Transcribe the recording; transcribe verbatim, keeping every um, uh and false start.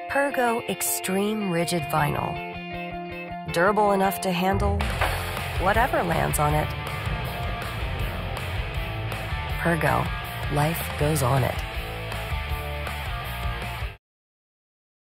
Pergo Extreme Rigid Vinyl. Durable enough to handle whatever lands on it. Pergo, life goes on it.